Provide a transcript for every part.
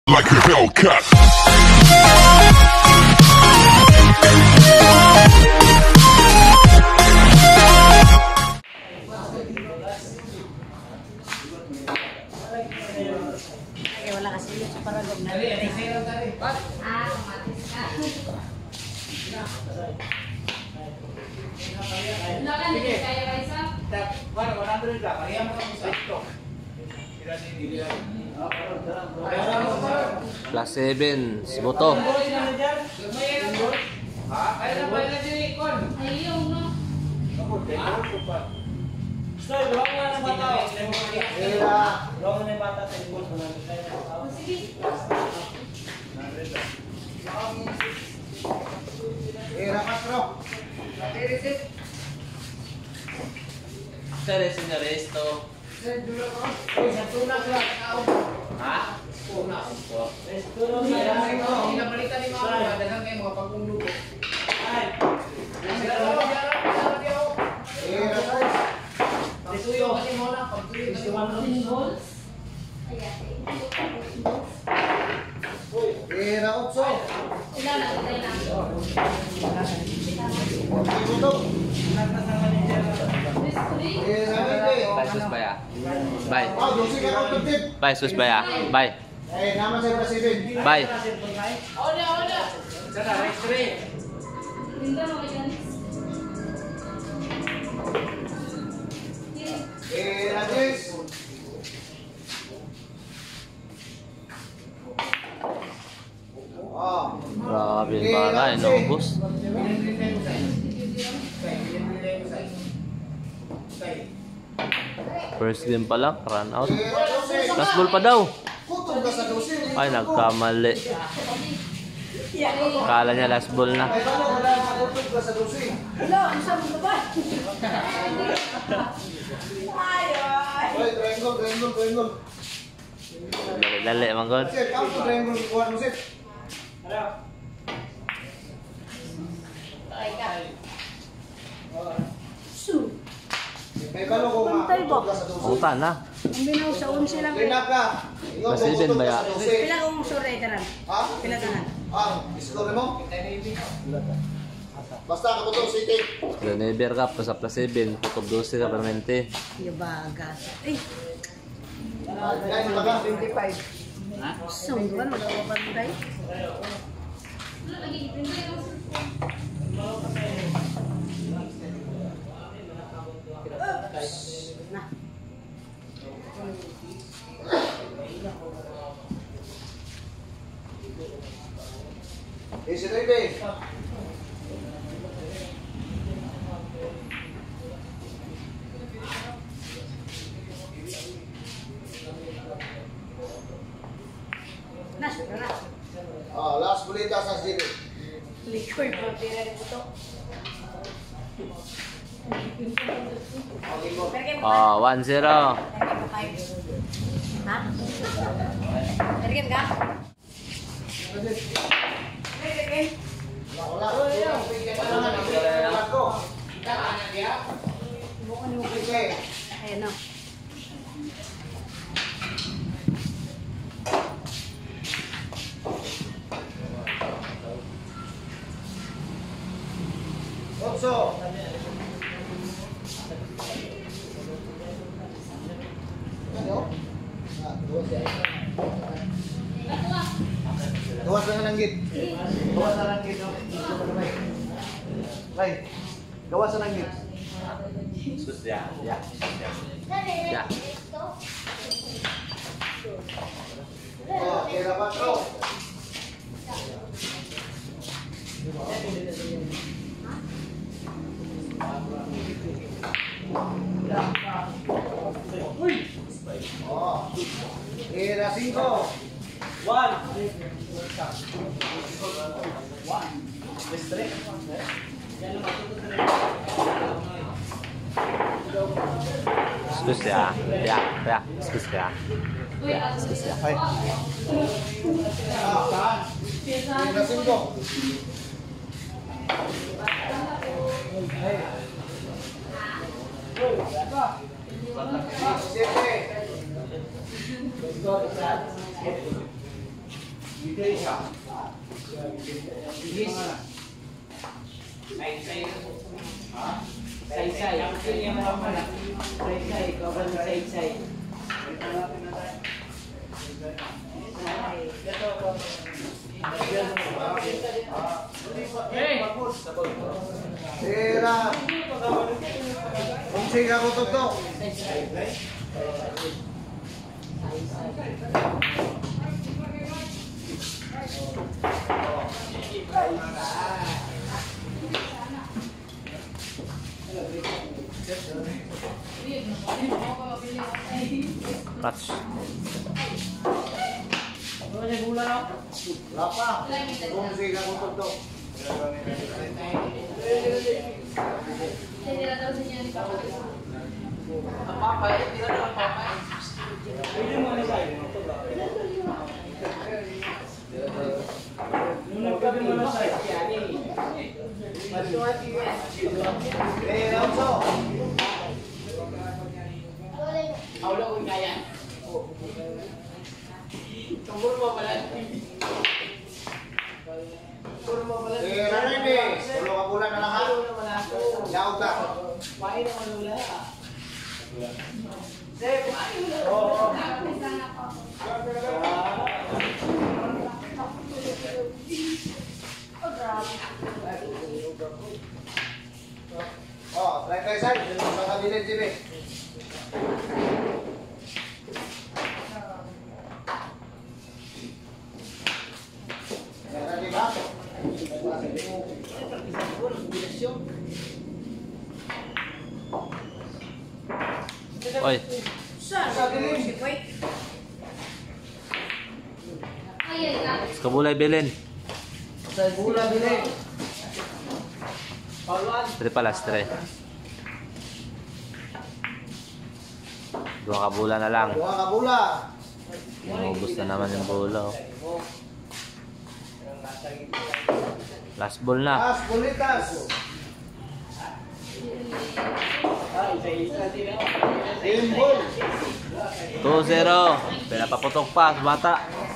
like a Hellcat. Wala kasi yun sa paragong na. Matis ka. Sige. Bueno, 100 ka. Kaya mo kami sa ito. Plus 7, si Boto. Teresin na resto. Ha? Bye, sus baya. Bye. Bye, sus baya. Bye. Bye. Grabe yung bala, inubos. First game pa lang, run out. Last ball pa daw. Ay, nagkamali. Kala niya last ball na. Dali-dali, manggod. Utan na. Ang binaw sa 11 lang. President ba ya? Pila kong sore tanan? Pila tanan? Basta kaputong city. Never ka pa sa plus 7. Putob 12 ka permanente. Yung bagas. Ay, 25. sungguhan. Wala ko pa tayo. Nah. Isi baby. Nah, sudah na. Last bulita sa sini. Liquid pa tira rin ito. 1-0. Ha? Tergem ka? Ayan o. Opso. Gawas na langgit. Gawas na langgit. Ay, gawas na langgit. Sus ya. Ya. Ya. Kira pa to. Kira 5. 1. Sus ya. Ya. Ya. Sus ya. Ya. Sus ya. Ay. Kira 5. Bigay siya. Yes. Say-say. Ha? Say-say. Say-say. Ikaw ba na say-say? Tira. Kung siya ko to. Catch. Lapa. Kung siya ko to. Tira rin eh. Tulo ka bulan na lang ha. Yaw ka. Oh, try side. Sa kabinet sini. Di ba? Oy. Kabulay bilin. Sa bula bili. Tre palas, tre. Dua kabula na lang. Dua ka bula. Umubos na naman yung bola. Oh. Last ball na. As bulitas. Timbol. 2-0. Pinapaputok pa sa bata.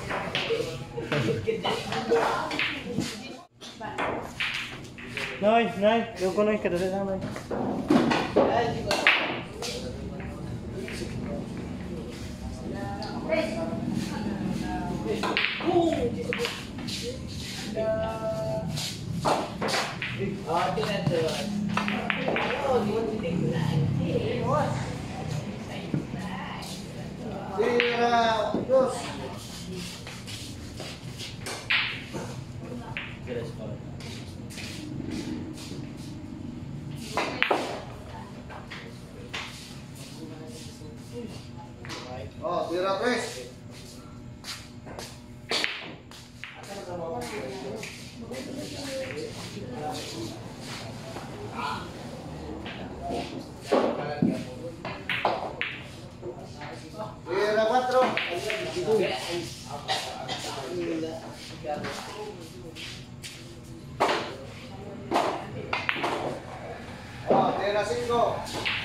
Nay, yung ko na kadali na nay. Tira. Dos. Oh, tira tres. Tira cuatro. Oh, tira cinco.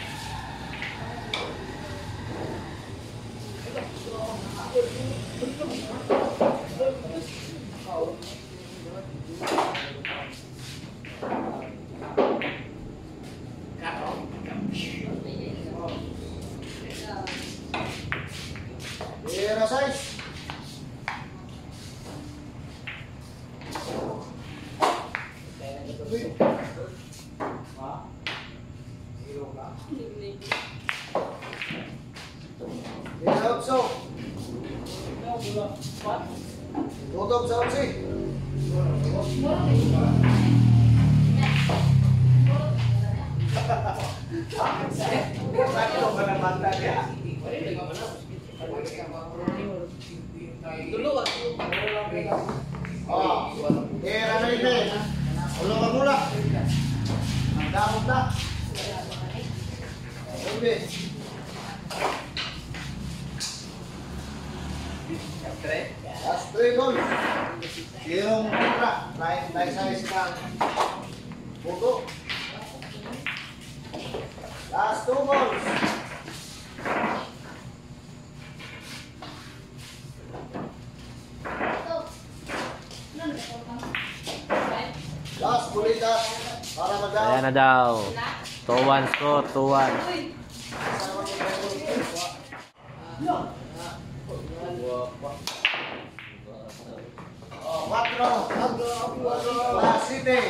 Tira seis. Tira ocho. Tutup sa onsi. Oh, tira na ito. Ulo ka mula. Ang damot na. Hindi. Last 3 goals. Yung kontra. Try size ng puto. Last 2 goals. Last bulitas. Para mag-down. Ayan na daw. 2-1 score, 2-1. Oh, 4. Last city.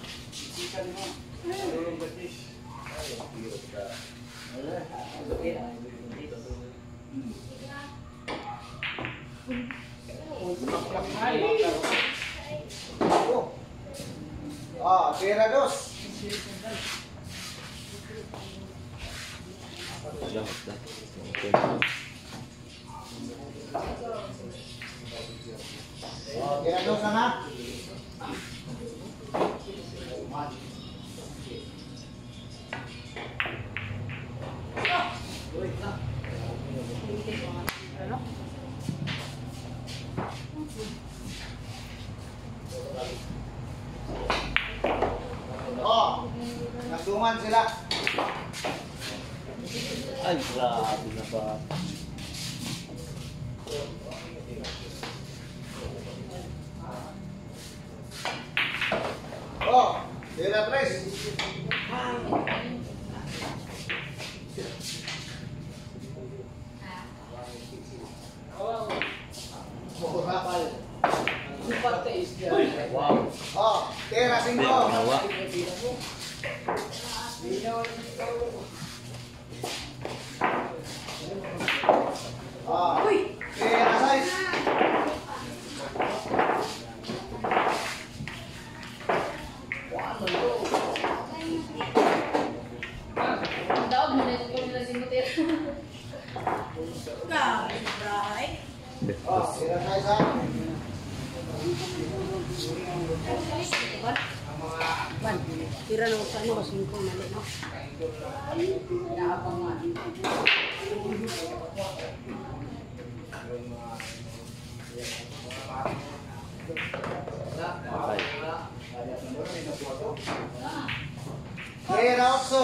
Oh, tira dos. Oh, tira dos na nga. Oh, nagtungan sila. Ay, grabe na ba? Oh, tira tres. Wow. Oh, tira Hindi 5. ako ginawa. Oh, tira 6. Daog mo na ito kung nila simutir. Oh, tira 6. Tira ng sa ano, 5 mali, no? Okay. Tira 8.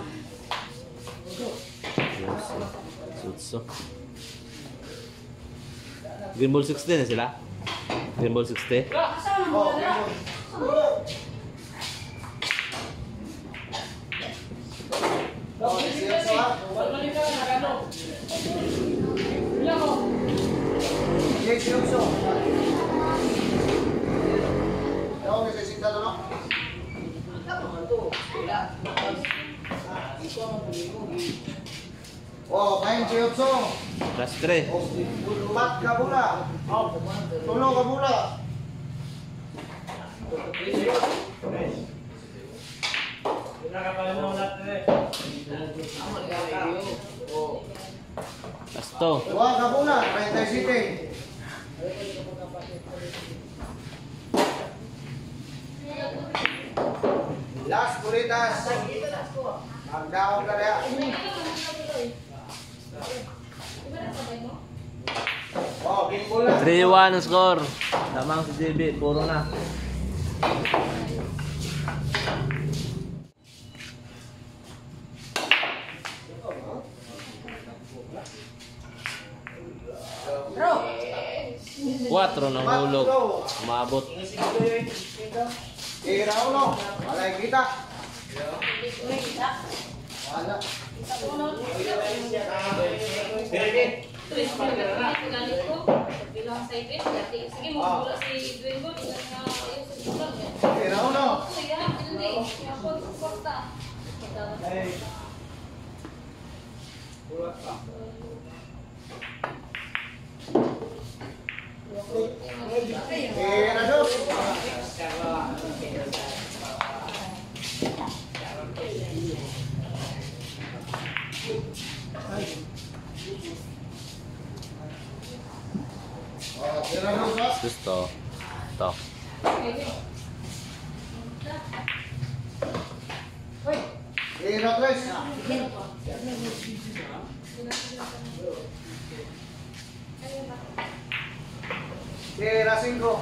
Sutso. Green ball 60 na sila? Green ball 60? Oh, oh, 18. Daw necesita no? Oh, 28. Plus 3. 4 ka bola. 3 ka bola. Plus 2. 2 ka bola, 37. Last bulitas. Mag-down ka na. Oh, game bola. 3-1 ang score. Lamang si JB, puro na. Bro! 4 na hulog. Umabot. Tira 1. Wala yung kita. Wala. Tulis mo na galit ko. Bilang sa ipin. Sige mo, wala si Gwengo. Tingnan nga ayun sa bulang. Tira 1. Sige, hindi. Ako, porta. Tira 2. Oh, tira 2. Gusto. Ito. Tira 3. Tira 5.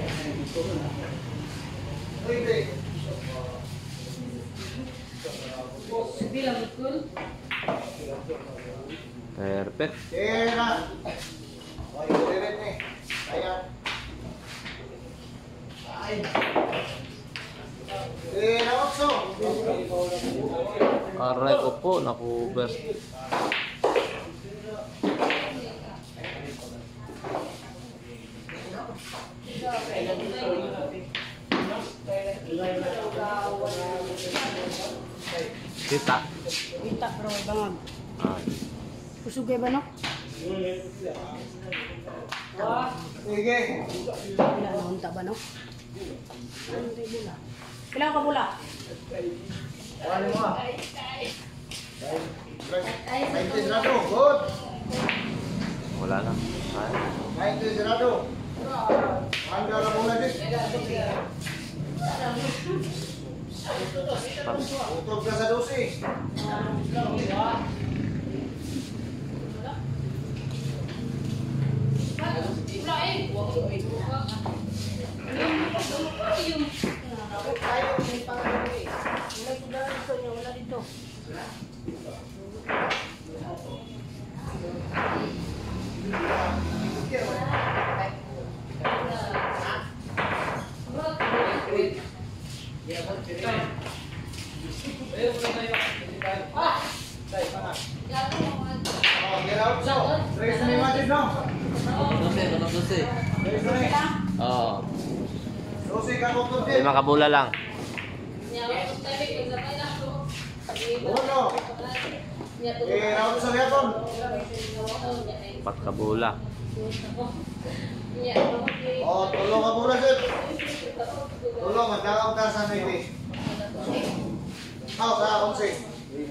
Pwede. Bilang betul. Perfect. Tira. Oh, i-direct ni. Ayan. Aray ko po, na-cover. Kita. Kita pero may bangag. Ah. Kusugay ba no? Sige. Wala na unta ba no? Ano tayo bula? Kailangan ka bula? Ano mo? 20 sarado. Good. Wala na. Ay. 20 sarado. Anda na muna din. Utog ka sa 12. Wala eh. Wala dito. Oh, get out so. Raise na imagine no. 12. Raise na ni. Oo. 12 ka kung tutin. 5 kabula lang. Uno. Raut sa yaton. 4 kabula. Oh, tulong ka muna sir. Tulong, magkakaw ka sa 90. Sa 11.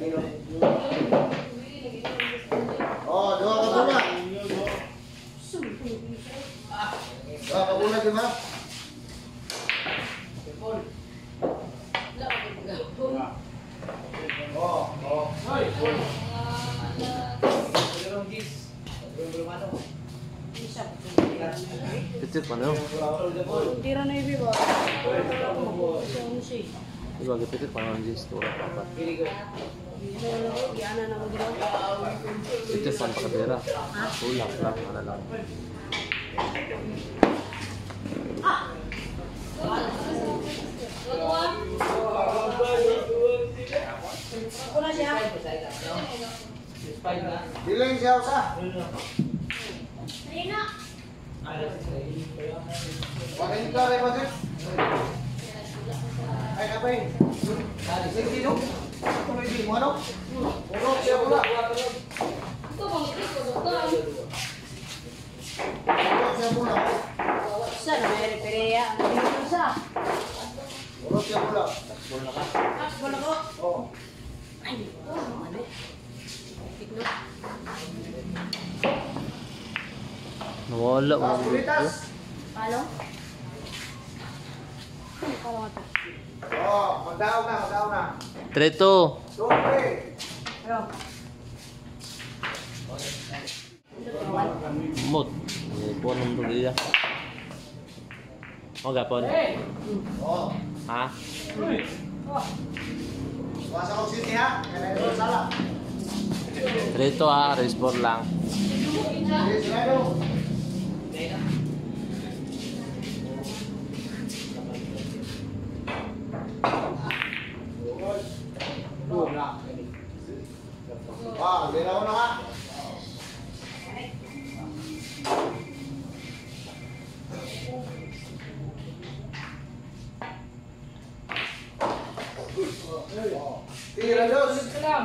Oh, 2 ka muna. 2 ka muna, di ba? Oh. Pitit pa no? Tira na ibi ba? Si. Diba, pitit pa naman dito. Yana na ko ginawa. Pitit pa ang pakabira. Kulang lang. Ano lang. Ako na siya. Diling siya usa. Rina. Pakain ka rin ba sir? Ay, kapay. Sige, no? Kumili mo, ano? Urok siya pula. Ito bang ito doktor? Urok siya pula. Sa na may refereya. Ano dito sa? Urok siya pula. Bola ko. Oh. Ay, ano? Tigno. Nawala. Tapos bulitas. Palo? Palo nga to. Oh, magdaw na. 3-2. Siyempre. Pero, Mut. Ipon ng tuliya. O gapon. Oh. Ha? Wasa ko sini ha. Kaya ito salah. 3-2 ha. Race 4 lang. Sige, sigado. Wah, belaw na ha. Tira dos.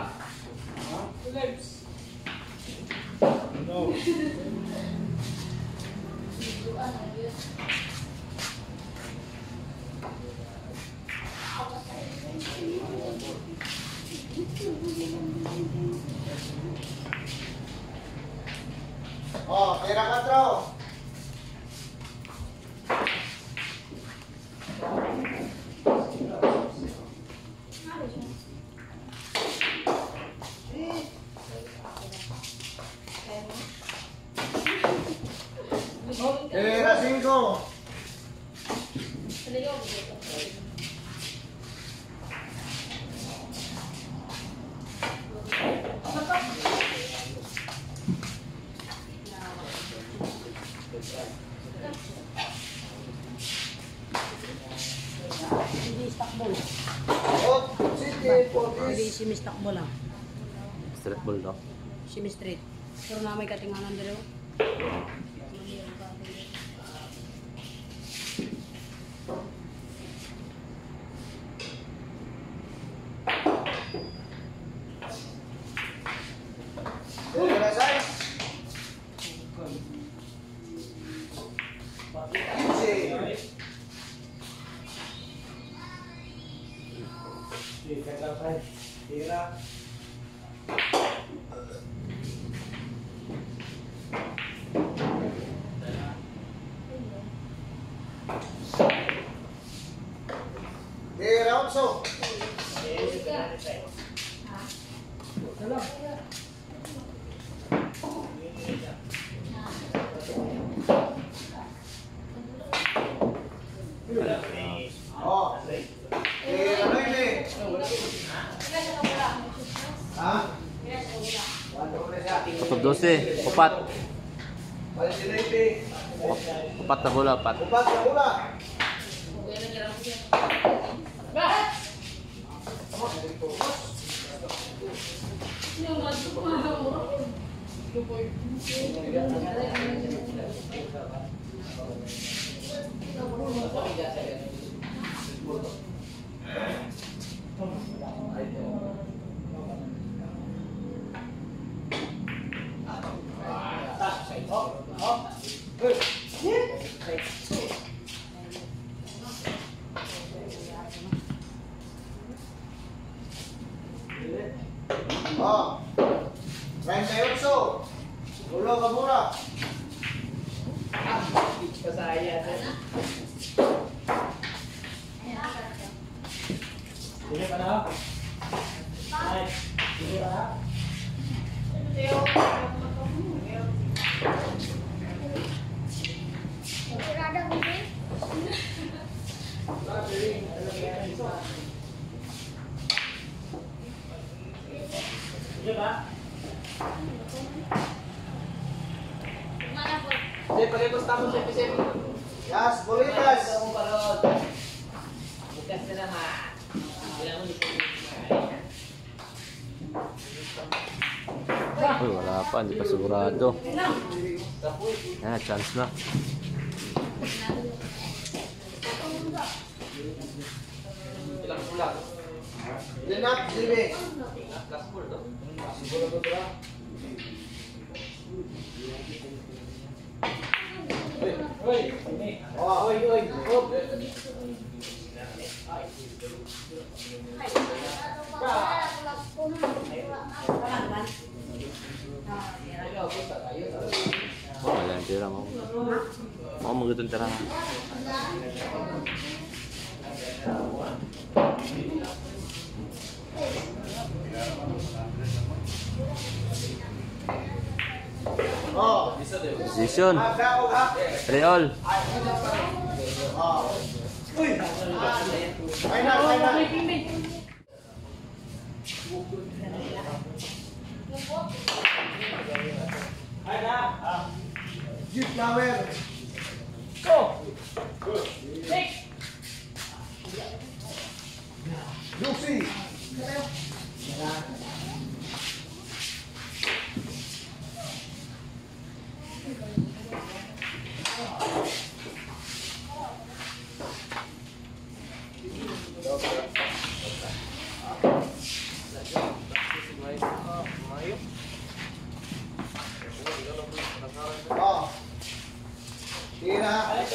Oh, tira 4. Tira 5. hindi takbo. Oh, sit. Pwede simistakbo lang. Street ball to. Simi-straight. Pero na may katinganan dito. Top 12, upat. Upat na bola, upat. Oh, 38. Ulo ka muna. Ini pada. Hai. Ini pada. Iya, Pak. Yas, bolitas. Uy, wala pa, hindi pa sigurado. Yan, chance na. Linap, Jimmy. Oi, ini. Oh, Oi, oi. Hop. Wala yung tira mo. Mau magandang tira. oh. Position. Aga, uga. 3 all. Oh. Final, final. Ada. Jeep flower. Go. Six. Lucy. Oh. Tira.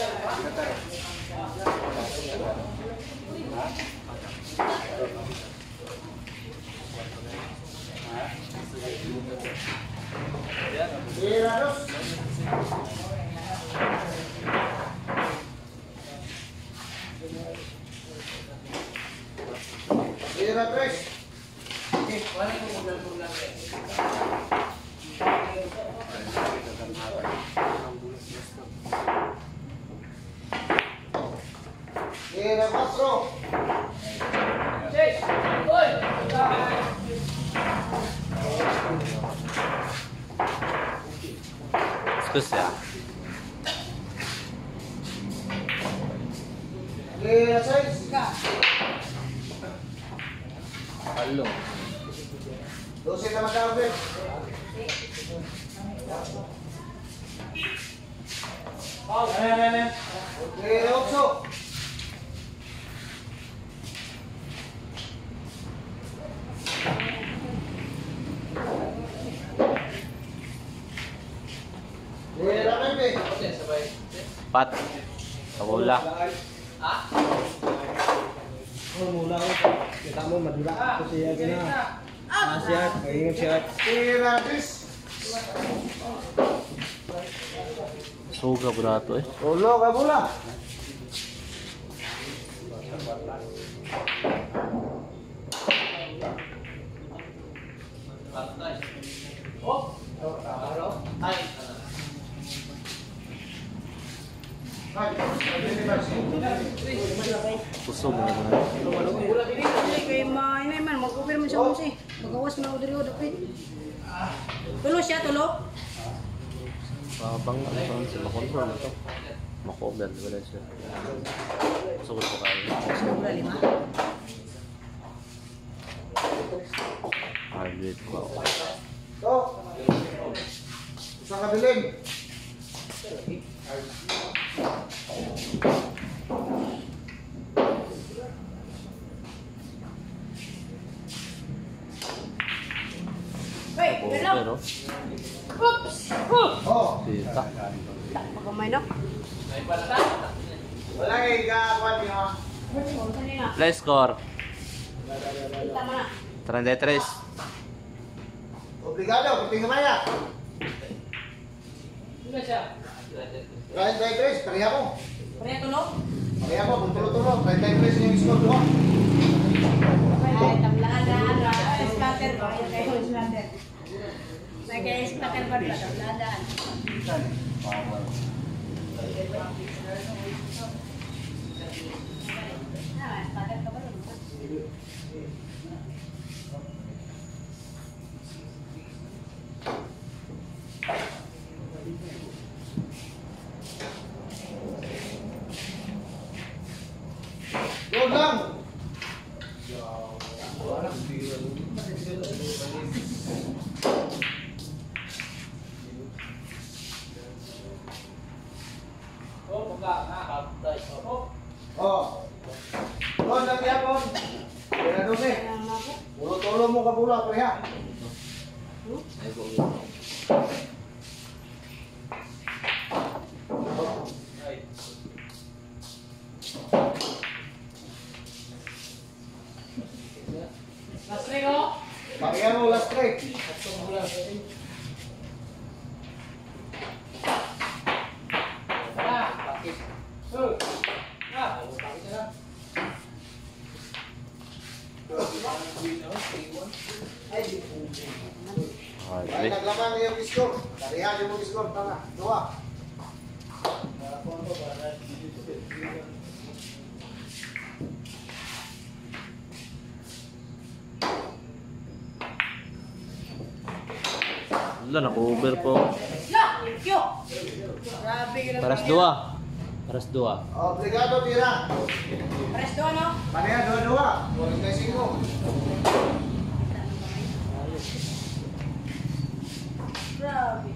Tira dos. Tira tres. Tira cuatro. Six. Oi. Excuse ya. Tira seis. Talo. 12 na magkano, Ben? Okay, 8. Pat. Kabula. Oh, mula ko. Kita mo madula ko siya gina. Siya, kaingat siya. Tiratis. Suga berato eh. Ulo ka mula. Puso mo na. Kay mainay man, mag-over man siya mo si. Magawas man diri dapit. Tulo siya, tulo. Babang ano sa makontrol na to. Makover wala siya. Sugot ko kayo. Sobra 5. Hardware ko. To. Sa kabiling. Hey, hello. Pero Oops. Oh. sita. Magamay no. Wala kay kakuan niyo. Play score. Tama na. 33. Obligado, kunting kamaya. Kahit 33, pareha ko. Pareha tulo. Pareha ko, kung tulo-tulo. 33 yung score ko. Ay, tablaan ra. Scatter ba? Kayo scatter. May kaya scatter ba dito? Tablaan. Scatter ka ba ron? Yun lang. Oh. Doon lang yapon. Kaya doon eh. Tulo-tulo mo kabula, pareha. Pareha mo last strike. Ay, Hardware. naglaman yung score. Pareha yung score. Tama, 2. Wala nako-over po. La! Yo! Grabe ka Paras 2. Paras 2. Obligado, tira. Pares doon, no? Pareha, 2-2. 45. Grabe.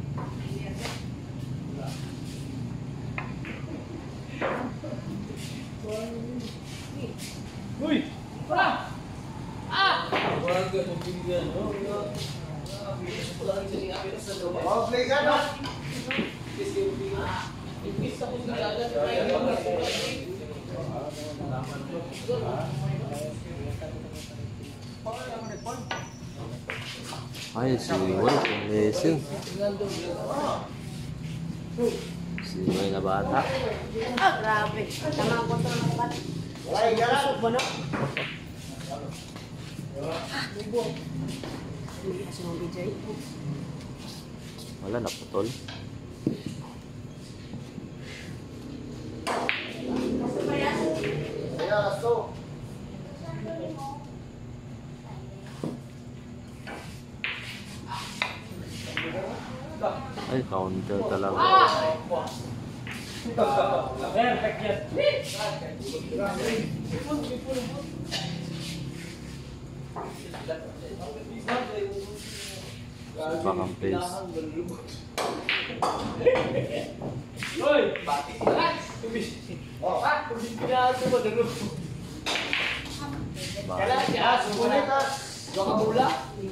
Obligado. Ay, si Will, amazing. Si Will na bata. Ah, grabe. Tama ang kontrol ng bat. Wala yung garan. Susok ba, no? Hindi kasi ng DJ. Wala naputol. Pareha, last 2. Ay, counter talaga. Bakang face. Hoy, batik berat. Oh, pinatu mo dulu. Kala siya, sumunod ka. Dua ka bola.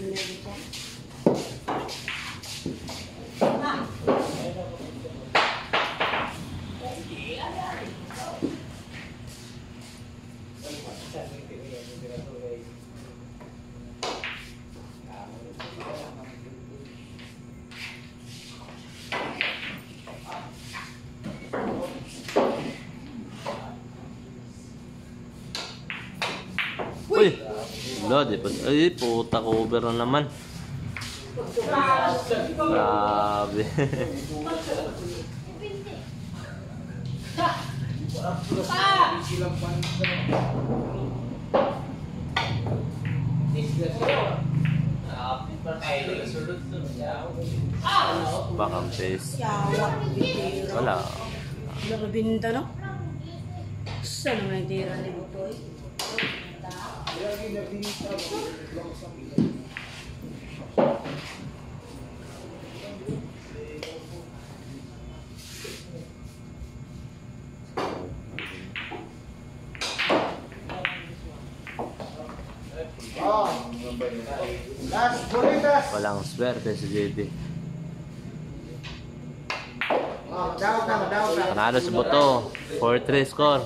Uy! Wala, di pa. Ay, puta cover na naman. Grabe. Bakang face. Wala. Nakabinta, no? Saan naman yung tira ni Butoy? Oh. Last, bonitas. Walang swerte si JB. Oh, down na. Panalo si Boto. 4-3 score.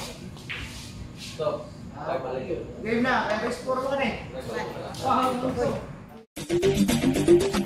Stop. Game na, kaya explore mo ka na eh.